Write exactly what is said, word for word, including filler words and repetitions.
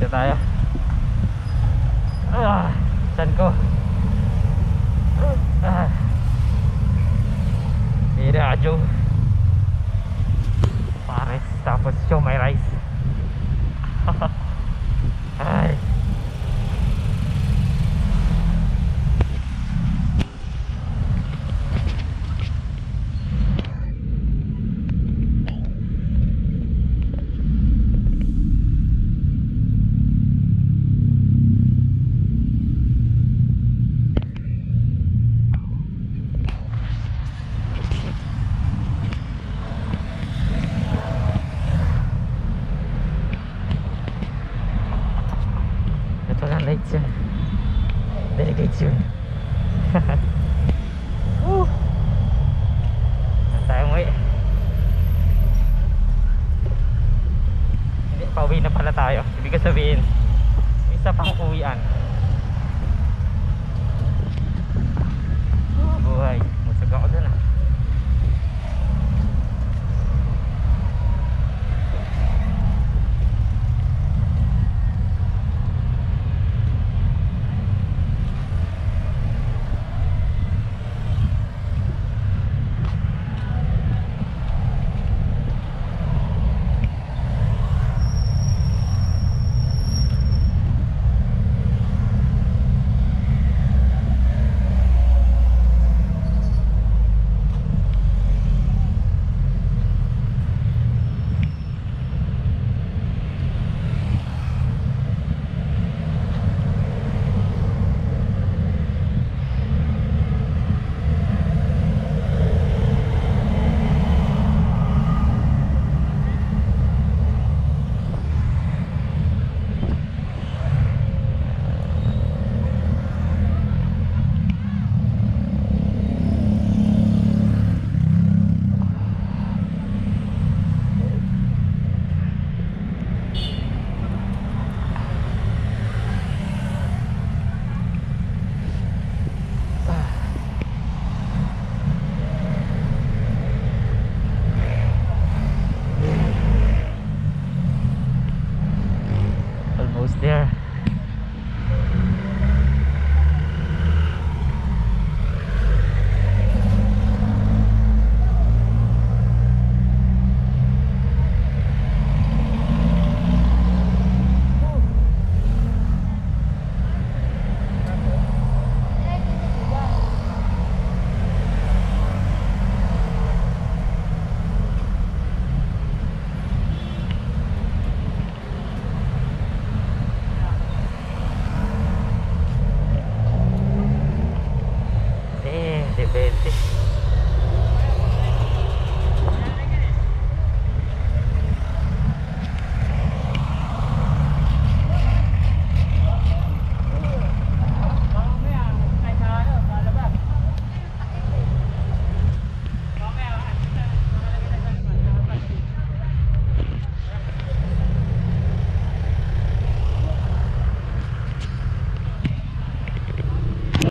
na tayo. Ah, saan ko? Ah. Radyo. Pares tapos siomai rice. Ay. Lights yun. Delegates yun. Woo! Saan tayo umuwi? Hindi, pauwi na pala tayo. Ibig sabihin isa pang uwian. Oh, buhay. Musog ako dun ah. There. Depende.